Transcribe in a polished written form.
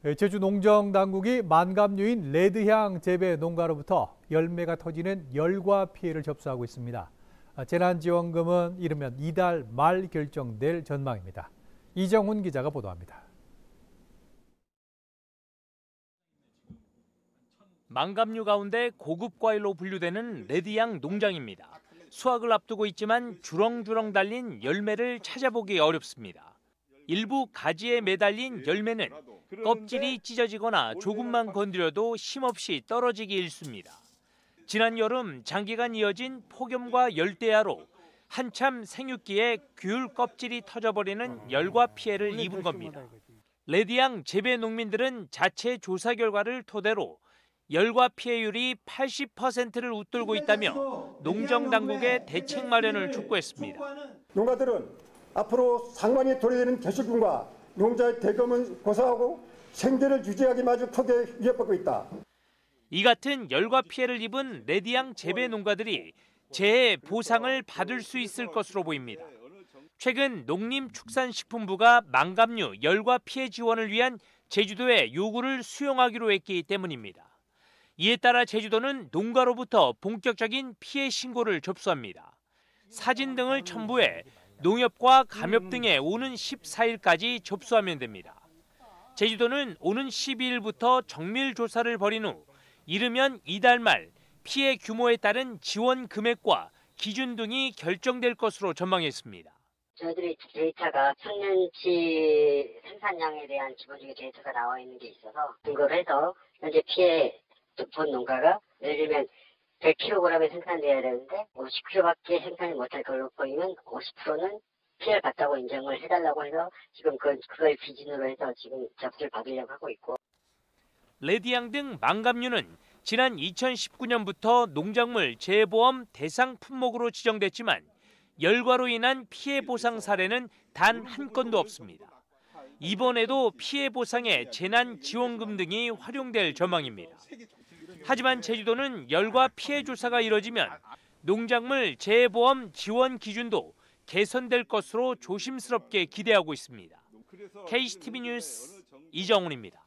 제주 농정당국이 만감류인 레드향 재배 농가로부터 열매가 터지는 열과 피해를 접수하고 있습니다. 재난지원금은 이르면 이달 말 결정될 전망입니다. 이정훈 기자가 보도합니다. 만감류 가운데 고급 과일로 분류되는 레드향 농장입니다. 수확을 앞두고 있지만 주렁주렁 달린 열매를 찾아보기 어렵습니다. 일부 가지에 매달린 열매는 껍질이 찢어지거나 조금만 건드려도 힘없이 떨어지기 일쑤입니다. 지난 여름 장기간 이어진 폭염과 열대야로 한참 생육기에 귤 껍질이 터져버리는 열과 피해를 입은 겁니다. 레드향 재배 농민들은 자체 조사 결과를 토대로 열과 피해율이 80%를 웃돌고 있다며 농정당국의 대책 마련을 촉구했습니다. 농가들은 앞으로 상반이 도래되는 개수균과 농자의 대금은 고사하고 생계를 유지하기 마저 크게 위협받고 있다. 이 같은 열과 피해를 입은 레드향 재배 농가들이 재해 보상을 받을 수 있을 것으로 보입니다. 최근 농림축산식품부가 만감류 열과 피해 지원을 위한 제주도의 요구를 수용하기로 했기 때문입니다. 이에 따라 제주도는 농가로부터 본격적인 피해 신고를 접수합니다. 사진 등을 첨부해 농협과 감협 등에 오는 14일까지 접수하면 됩니다. 제주도는 오는 12일부터 정밀 조사를 벌인 후 이르면 이달 말 피해 규모에 따른 지원 금액과 기준 등이 결정될 것으로 전망했습니다. 저희들이 데이터가 천년치 생산량에 대한 기본적인 데이터가 나와 있는 게 있어서 근거를 해서 현재 피해 본 농가가 예를 들면 100kg이 생산돼야 되는데 50kg밖에 생산이 못할 걸로 보이면 50%는 피해를 봤다고 인정을 해달라고 해서 지금 그걸 기준으로 해서 지금 접수를 받으려고 하고 있고. 레드향 등 만감류는 지난 2019년부터 농작물 재해보험 대상 품목으로 지정됐지만 열과로 인한 피해 보상 사례는 단 한 건도 없습니다. 이번에도 피해 보상에 재난지원금 등이 활용될 전망입니다. 하지만 제주도는 열과 피해 조사가 이뤄지면 농작물 재해보험 지원 기준도 개선될 것으로 조심스럽게 기대하고 있습니다. KCTV 뉴스 이정훈입니다.